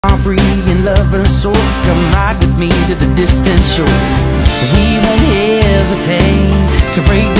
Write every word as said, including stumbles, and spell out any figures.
Our breathing lover's soul, come ride with me to the distant shore. We won't hesitate to break